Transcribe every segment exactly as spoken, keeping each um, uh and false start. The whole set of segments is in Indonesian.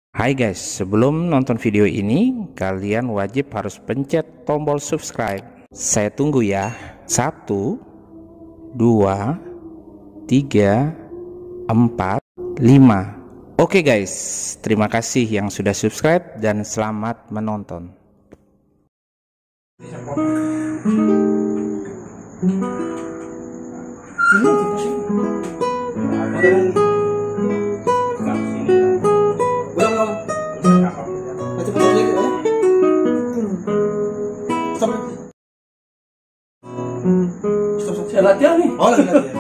Hai guys, sebelum nonton video ini, kalian wajib harus pencet tombol subscribe. Saya tunggu ya. Satu, dua, tiga, empat, lima. Oke guys, terima kasih yang sudah subscribe dan selamat menonton. Saya latihan nih. Oh, lagi latihan.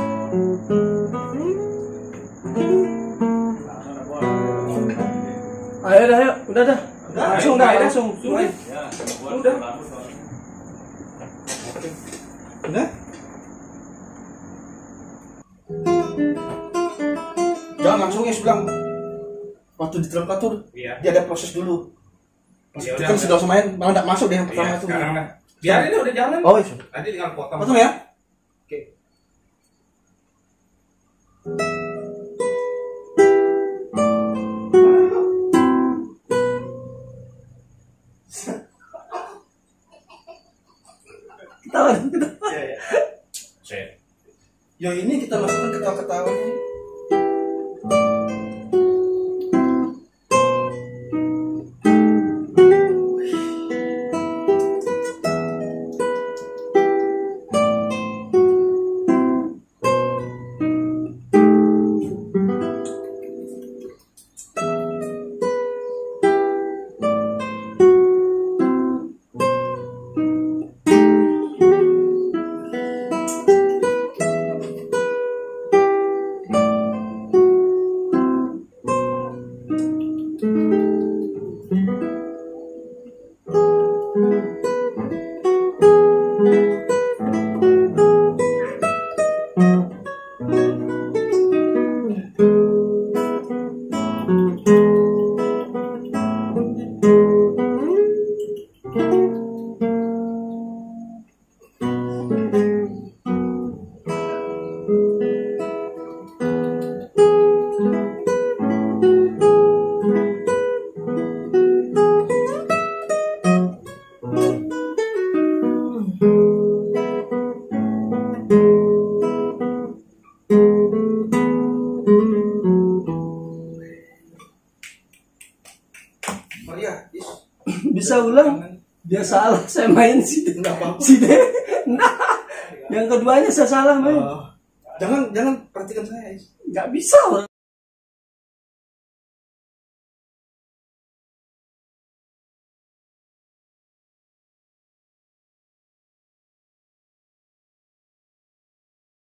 Ayo dah, ayo. Udah dah. Langsung dah, langsung. Udah. Udah. Udah? Jangan langsung ya bilang. Waktu di terkatur, iya. Dia ada proses dulu. Pas ya, kan sudah main, malah enggak masuk deh yang pertama itu. Sekarang dah. Biar ini udah jalan. Oh, iya. Nanti tinggal potong. Potong ya? Oke. Ketawa, ketawa. Iya, iya. Yo ini kita masukkan ketawa-ketawa ini. Maria, bisa ulang? Dia salah, saya main sih. Enggak apa-apa. Si deh. Nah, yang keduanya saya salah main. Uh, jangan jangan perhatikan saya. Nggak bisa.